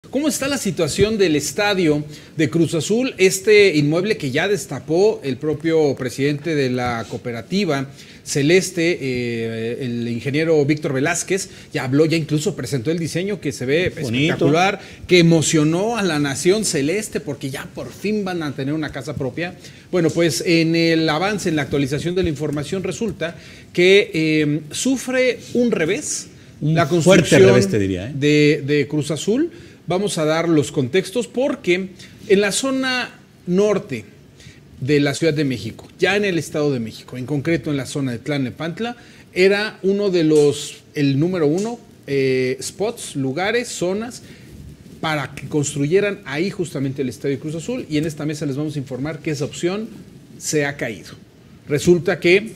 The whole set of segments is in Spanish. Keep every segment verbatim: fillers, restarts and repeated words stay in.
¿Cómo está la situación del estadio de Cruz Azul? Este inmueble que ya destapó el propio presidente de la cooperativa Celeste, eh, el ingeniero Víctor Velázquez, ya habló, ya incluso presentó el diseño que se ve bonito, espectacular, que emocionó a la nación celeste porque ya por fin van a tener una casa propia. Bueno, pues en el avance, en la actualización de la información, resulta que eh, sufre un revés, un la construcción fuerte revés, te diría, ¿eh? de, de Cruz Azul. Vamos a dar los contextos porque en la zona norte de la Ciudad de México, ya en el Estado de México, en concreto en la zona de Tlalnepantla, era uno de los, el número uno, eh, spots, lugares, zonas para que construyeran ahí justamente el Estadio Cruz Azul, y en esta mesa les vamos a informar que esa opción se ha caído. Resulta que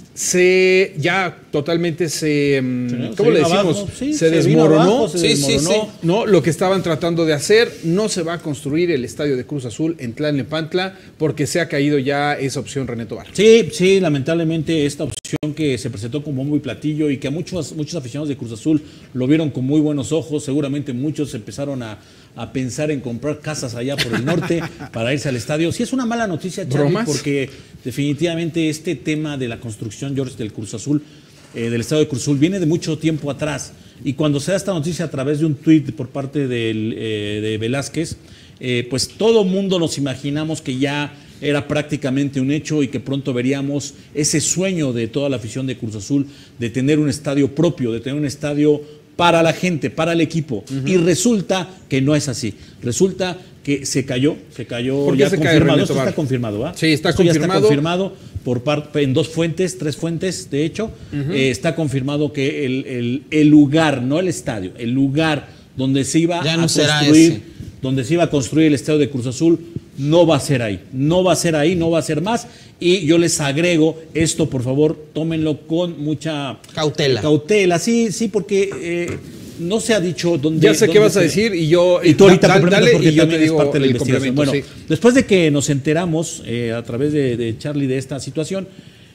se ya totalmente se, ¿cómo le decimos? Abajo, sí, se, se desmoronó, abajo, se sí, desmoronó. Sí, sí. No, lo que estaban tratando de hacer, no se va a construir el estadio de Cruz Azul en Tlalnepantla porque se ha caído ya esa opción, René Tobar. Sí, sí, lamentablemente esta opción que se presentó con bombo y platillo y que a muchos, muchos aficionados de Cruz Azul lo vieron con muy buenos ojos, seguramente muchos empezaron a, a pensar en comprar casas allá por el norte para irse al estadio. Sí, es una mala noticia, Charlie, porque definitivamente este tema de la construcción, George, del Cruz Azul, eh, del estadio de Cruz Azul, viene de mucho tiempo atrás. Y cuando se da esta noticia a través de un tuit por parte del, eh, de Velázquez, eh, pues todo mundo nos imaginamos que ya era prácticamente un hecho y que pronto veríamos ese sueño de toda la afición de Cruz Azul de tener un estadio propio, de tener un estadio para la gente, para el equipo. Uh-huh. Y resulta que no es así. Resulta que se cayó, se cayó ¿Por qué ya se confirmado. cae, Esto está confirmado, ¿va? Sí, está Esto confirmado. Ya está confirmado por parte, en dos fuentes, tres fuentes, de hecho. Uh-huh. eh, está confirmado que el, el, el lugar, no el estadio, el lugar donde se iba ya a no construir, donde se iba a construir el estadio de Cruz Azul, no va a ser ahí, no va a ser ahí, no va a ser más. Y yo les agrego esto, por favor, tómenlo con mucha cautela. Cautela, sí, sí, porque eh, no se ha dicho dónde. Ya sé dónde qué vas se... a decir y yo. Y tú ahorita dale, dale, porque y yo te digo es parte de la el investigación. Bueno, sí. Después de que nos enteramos eh, a través de, de Charlie de esta situación,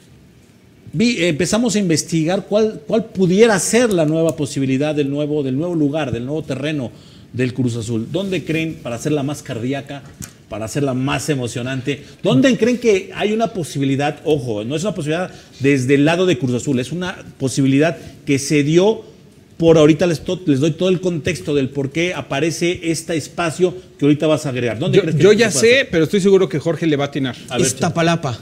vi, eh, empezamos a investigar cuál, cuál pudiera ser la nueva posibilidad del nuevo, del nuevo lugar, del nuevo terreno del Cruz Azul. ¿Dónde creen, para hacerla más cardíaca, para hacerla más emocionante, dónde creen que hay una posibilidad? Ojo, no es una posibilidad desde el lado de Cruz Azul, es una posibilidad que se dio por ahorita. Les, to, les doy todo el contexto del por qué aparece este espacio que ahorita vas a agregar. ¿Dónde yo crees que yo ya puede sé, hacer? pero estoy seguro que Jorge le va a atinar. A Iztapalapa.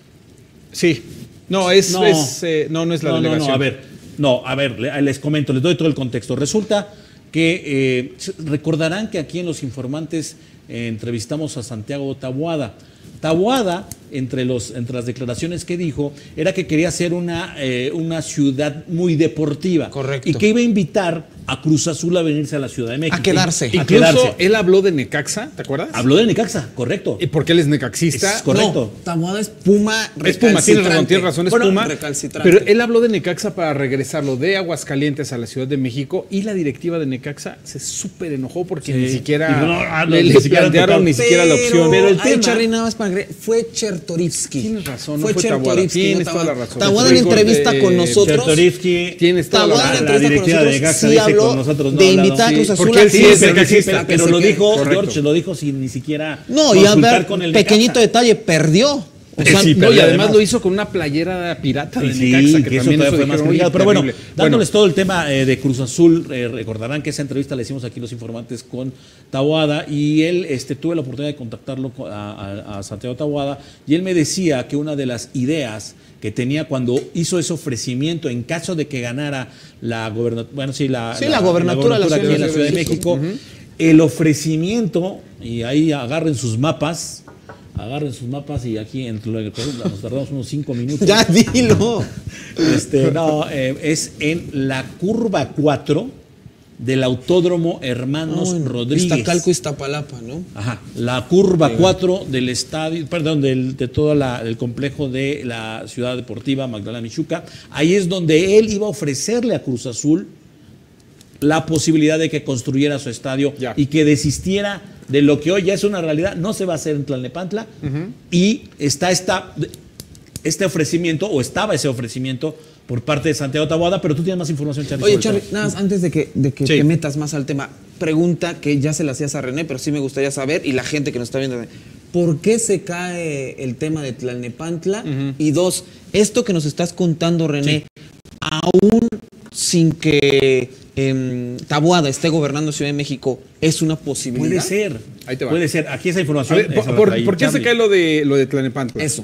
Sí. No, es, no, es, eh, no, no es la no, delegación. No, no, a ver, no, a ver, les comento, les doy todo el contexto. Resulta que eh, recordarán que aquí en Los Informantes eh, entrevistamos a Santiago Taboada. Taboada, entre, los, entre las declaraciones que dijo, era que quería ser una, eh, una ciudad muy deportiva. Correcto. Y que iba a invitar a Cruz Azul a venirse a la Ciudad de México. A quedarse. A Incluso quedarse. él habló de Necaxa, ¿te acuerdas? Habló de Necaxa, correcto. ¿Y porque él es necaxista? Es correcto. No, Taboada es Puma. Es Puma, tienes razón, tienes razón, es bueno, Puma. Recalcitrante. Pero él habló de Necaxa para regresarlo de Aguascalientes a la Ciudad de México, y la directiva de Necaxa se súper enojó porque Sí. ni siquiera Y no, ah, no, le, ni le siquiera plantearon tocado. ni siquiera la opción. Pero el tema- Charly, nada más para agregar, fue Chertorivsky. Tienes razón, no fue fue Taboada. Chertorivsky. Tienes no toda la Taboada. razón. Taboada en Fue con, entrevista eh, con nosotros. Chertorivsky, Tienes toda la Taboada en razón. la entrevista con directiva de nosotros Necaxa sí dice habló con nosotros no de ha hablado. invitar a Sí, Cruz Azul porque a él sí que es se- negacista, pero, que pero se lo quede. dijo, Correcto. George, lo dijo sin ni siquiera No, y a consultar ver, con el pequeñito Necaxa. detalle, perdió. O sea, Sí, No, pero y además, además- lo hizo con una playera pirata de Sí, Necaxa, que, que eso también todavía eso fue más dijeron, complicado. oye, Pero bueno, terrible. dándoles Bueno, todo el tema eh, de Cruz Azul, eh, recordarán que esa entrevista la hicimos aquí Los Informantes con Taboada, y él, este, tuve la oportunidad de contactarlo a, a, a Santiago Taboada, y él me decía que una de las ideas que tenía cuando hizo ese ofrecimiento en caso de que ganara la gobernatura, bueno, sí, la, Sí, la gobernatura de la aquí Ciudad en la de Ciudad de México. México, el ofrecimiento, y ahí agarren sus mapas, agarren sus mapas, y aquí entre lo que nos tardamos unos cinco minutos. ya dilo. Este, no, eh, es en la curva cuatro del Autódromo Hermanos Ah, bueno, Rodríguez. Iztacalco, Iztapalapa, ¿no? Ajá, la curva cuatro del estadio, perdón, del, de todo la, el complejo de la Ciudad Deportiva Magdalena Michuca. Ahí es donde él iba a ofrecerle a Cruz Azul la posibilidad de que construyera su estadio Ya. y que desistiera de lo que hoy ya es una realidad. No se va a hacer en Tlalnepantla. Uh-huh. Y está esta... este ofrecimiento, o estaba ese ofrecimiento por parte de Santiago Taboada, pero tú tienes más información, Charlie. Oye, sobre Charlie, todo. nada más antes de que, de que Sí. te metas más al tema, pregunta que ya se la hacías a René, pero sí me gustaría saber, y la gente que nos está viendo, ¿por qué se cae el tema de Tlalnepantla? Ujú. Y dos, esto que nos estás contando, René, aún sin que em, Taboada esté gobernando Ciudad de México, ¿es una posibilidad? Puede ser. Ahí te va. Puede ser. Aquí esa A información. ver, esa por, la por- traía ¿por qué se Charlie. cae lo de, lo de Tlalnepantla? Eso.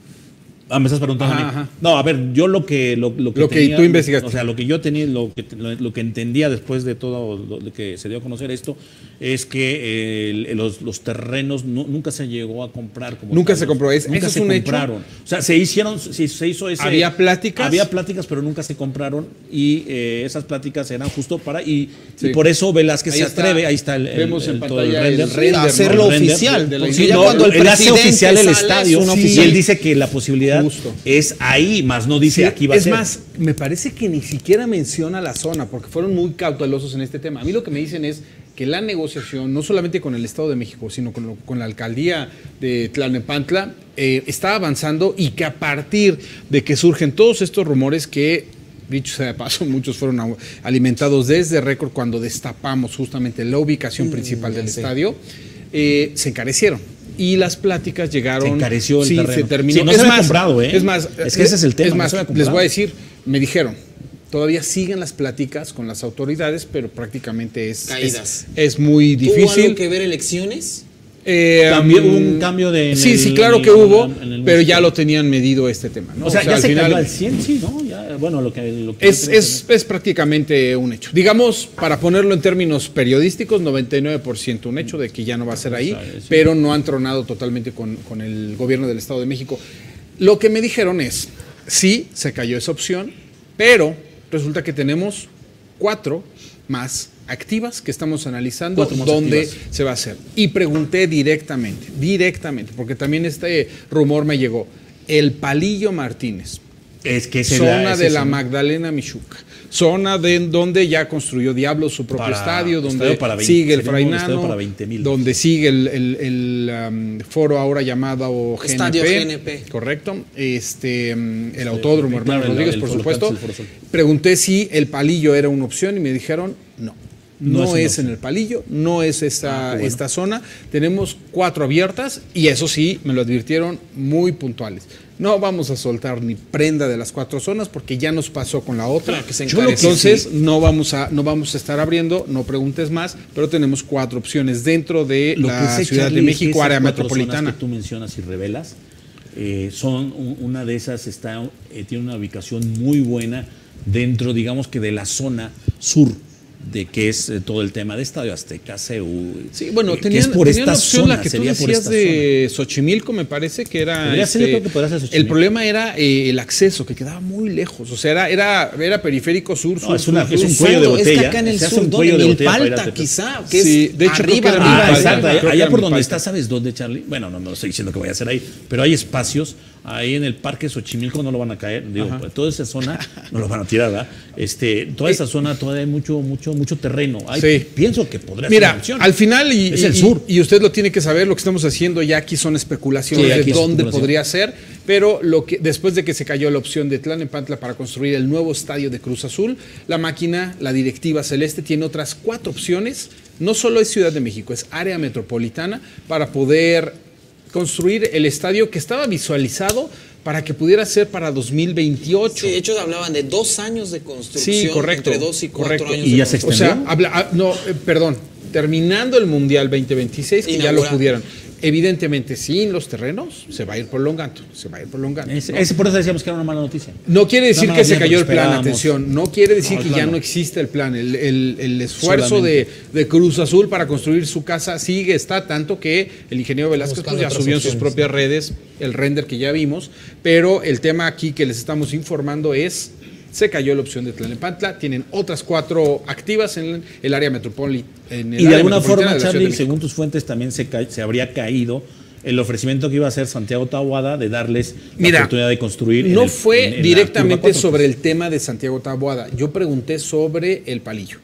Ah, me estás preguntando Ajá, a mí. ajá. No, a ver, yo lo que lo, lo que, Lo que tenía- tú investigaste. O sea, lo que yo tenía, lo que, lo, lo que entendía después de todo lo que se dio a conocer esto, es que eh, el- los, los terrenos nu- nunca se llegó a comprar. Como Nunca tal. se compró. Es- nunca eso es se un hecho. compraron. O sea, se hicieron, se, se hizo ese. ¿Había pláticas? Había pláticas, pero nunca se compraron. Y eh, esas pláticas eran justo para. Y, Sí. y por eso Velázquez Ahí se está. atreve. Ahí está el. el- Vemos en el- todo el pantalla el render. render, ¿no? hacerlo El render oficial. de la Porque Sí, ya no, cuando el él hace presidente oficial el sale, es estadio un y oficial. él dice que la posibilidad Justo. es ahí, más no dice Sí, aquí va es a ser. más, me parece que ni siquiera menciona la zona, porque fueron muy cautelosos en este tema. A mí lo que me dicen es que la negociación, no solamente con el Estado de México, sino con, lo- con la alcaldía de Tlalnepantla, eh, está avanzando y que a partir de que surgen todos estos rumores que, dicho sea de paso, muchos fueron a- alimentados desde récord cuando destapamos justamente la ubicación principal del sí. estadio, eh, se encarecieron. Y las pláticas llegaron. Se encareció el sí, terreno. se terminó. Sí, no es se había más, comprado, ¿eh? Es más, Es que ese es el tema, Es no más, se había les comprado. voy a decir, me dijeron, todavía siguen las pláticas con las autoridades, pero prácticamente es, Caídas. es, es muy ¿Tuvo difícil. algo que ver elecciones? Eh, También um, hubo un cambio de- en Sí, el- sí, claro en que el- hubo, en el pero ya músculo. lo tenían medido este tema, ¿no? O sea, ya al se final cayó al cien, sí, ¿no? Ya, bueno, lo que, lo que es, es, es prácticamente un hecho. Digamos, para ponerlo en términos periodísticos, noventa y nueve por ciento un hecho de que ya no va a ser ahí, Sí. pero no han tronado totalmente con, con el gobierno del Estado de México. Lo que me dijeron es, sí, se cayó esa opción, pero resulta que tenemos cuatro más activas que estamos analizando Cuatro más dónde activas. se va a hacer. Y pregunté directamente, directamente, porque también este rumor me llegó. El Palillo Martínez, es que ese zona la- ese de es la un- Magdalena Michuca, zona de donde ya construyó Diablo su propio Para- estadio, donde estadio para veinte, sigue el sería un estadio Frainano, para veinte mil. donde sigue el, el- el, um, foro ahora llamado G N P. Estadio G N P. Correcto. Este, um, el autódromo G N P, Hermano claro, el- Rodríguez, el por Foro supuesto. Campos, el Foro Sol. Pregunté si el Palillo era una opción y me dijeron no. No No, es una es, opción. en el Palillo, no es esta, Ah, qué bueno. esta zona. Tenemos cuatro abiertas y eso sí, me lo advirtieron muy puntuales. No vamos a soltar ni prenda de las cuatro zonas porque ya nos pasó con la otra. Claro, que se Yo lo que- encarece. Entonces no vamos, a, no vamos a estar abriendo, no preguntes más, pero tenemos cuatro opciones dentro de Lo la que sé, Ciudad Charlie, de es que México, esas área cuatro metropolitana. zonas que tú mencionas y revelas, eh, son un- una de esas está eh, tiene una ubicación muy buena dentro, digamos que de la zona sur de que es eh, todo el tema de Estadio Azteca, C U. Sí, bueno, eh, que tenían, es por tenían esta la opción, zona, la que tú sería por decías esta de Xochimilco, me parece que era. Podría ser, yo creo que podría ser Xochimilco. El problema era eh, el acceso, que quedaba muy lejos. O sea, era, era, era periférico sur, No, sur, es una- sur, es sur. un cuello de Exacto, es que botella. acá en el Se hace sur, un ¿dónde? cuello de botella para ir a Milpalta, Tepetén. quizá, que Sí, es de hecho, creo que arriba, era arriba. Ah, Milpalta. exacto. Creo que Allá era por donde Milpalta. está, ¿sabes dónde, Charlie? Bueno, no, no estoy diciendo que vaya a ser ahí, pero hay espacios. Ahí en el Parque Xochimilco no lo van a caer. Digo, pues, toda esa zona no lo van a tirar, ¿verdad? Este, toda esa zona todavía hay mucho, mucho, mucho terreno. Hay, Sí. Pienso que podría ser Mira, una opción. al final, y, Es y- el sur. y usted lo tiene que saber, lo que estamos haciendo ya aquí son especulaciones Sí, aquí de es dónde especulación. podría ser, pero lo que después de que se cayó la opción de Tlalnepantla para construir el nuevo estadio de Cruz Azul, la máquina, la directiva celeste, tiene otras cuatro opciones. No solo es Ciudad de México, es área metropolitana para poder construir el estadio que estaba visualizado para que pudiera ser para dos mil veintiocho. Sí, de hecho hablaban de dos años de construcción. Sí, correcto. Entre dos y cuatro correcto. años ¿Y de ya se O construcción. sea, habla, ah, no, eh, perdón, terminando el Mundial veinte veintiséis, que ya lo Inaugurando. pudieran. Evidentemente, sin los terrenos, se va a ir prolongando, se va a ir prolongando. Ese- ¿no? ese por eso decíamos que era una mala noticia. No quiere decir No, no, que se bien, cayó el porque plan, esperábamos. atención, no quiere decir No, que el plan ya no. no existe el plan. El, el- el esfuerzo de, Solamente. de Cruz Azul para construir su casa sigue, está tanto que el ingeniero Velázquez pues, Buscando ya otras subió en sus opciones. propias redes el render que ya vimos, pero el tema aquí que les estamos informando es, se cayó la opción de Tlalnepantla, tienen otras cuatro activas en el área metropolitana. Y de alguna forma, Charlie, según tus fuentes, también se, ca- se habría caído el ofrecimiento que iba a hacer Santiago Taboada de darles la Mira, oportunidad de construir. en no el- fue en- en la directamente curva cuatro. sobre el tema de Santiago Taboada. Yo pregunté sobre el Palillo.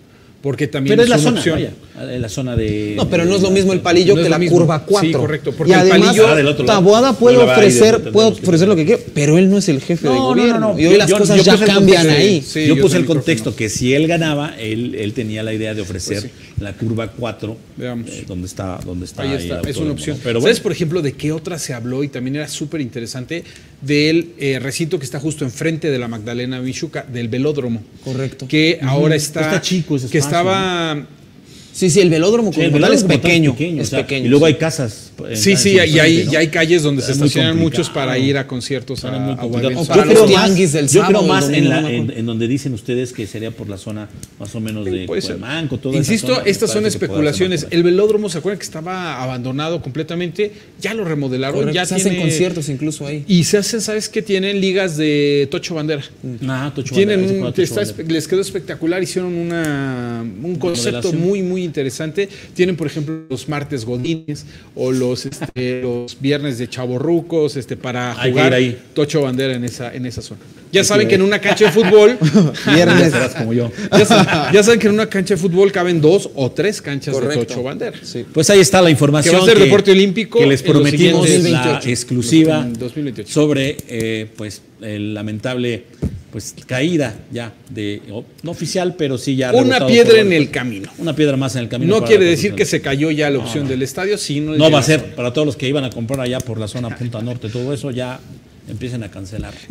porque también Pero es es la una zona, opción. vaya, en la zona de... No, pero no es lo mismo el palillo No es que lo la mismo. curva cuatro. Sí, correcto, porque Y el además, palillo- Ah, del otro lado. Taboada puede No le va a ir, ofrecer, tendremos puede que ofrecer lo tener. que quiera, pero él no es el jefe de No, no, gobierno. no, no. Y hoy las Yo- cosas yo ya puse el cambian contexto, ahí. sí, yo yo puse el también contexto creo que que si él ganaba, él, él tenía la idea de ofrecer Pues la curva cuatro, Veamos. eh, donde está, donde está Ahí ahí está, el es una autódromo, opción. ¿no? Pero ¿Sabes, bueno, por ejemplo, de qué otra se habló y también era súper interesante? Del eh, recinto que está justo enfrente de la Magdalena Michuca, del velódromo. Correcto. Que ahora está. Está chico ese Que espacio, estaba. Sí, sí, el velódromo sí, el como tal velódromo es como tal pequeño. pequeño, Es o sea, pequeño. y luego sí. hay casas. en- Sí, en sí, su y hay, frente, ¿no? y hay calles donde se Es muy estacionan complicado. muchos para ir a conciertos. A, Era muy a complicado. eventos. O para Yo los creo más, tianguis del yo creo sábado, más el en, domingo, la, no me en, acuerdo. en donde dicen ustedes que sería por la zona más o menos de Puede ser. Cuemanco, toda esa Insisto, zona, me estas son parece que puede ser especulaciones. más El velódromo, ¿se acuerdan que estaba abandonado completamente? Ya lo remodelaron, Correcto, ya se hacen tiene- conciertos incluso ahí. Y se hacen, ¿sabes qué? Tienen ligas de Tocho Bandera. Ajá, Tocho Tienen Bandera, ese un- fue a Tocho está Bandera. espe- les quedó espectacular, hicieron una, un concepto Remodelación. muy, muy interesante. Tienen, por ejemplo, los martes godines o los, este, los viernes de chavorrucos este, para Hay que jugar ir ahí. Tocho Bandera en esa, en esa zona. Ya saben que en una cancha de fútbol, Viernes. Serás como yo. ya, sa- ya saben que en una cancha de fútbol caben dos o tres canchas de Correcto. Tocho Bandera. Sí. Pues ahí está la información Que va a ser deporte olímpico que les en los prometimos siguientes la veintiocho. exclusiva En dos mil veintiocho. sobre eh, pues el lamentable pues caída ya de o- no oficial, pero sí ya Una rebotado piedra por en varios- el camino. una piedra más en el camino. No para quiere la decir que construcción. se cayó ya la opción del estadio, sino No va a ser para todos los que iban a comprar allá por la zona Punta Norte, todo eso ya empiecen a cancelar.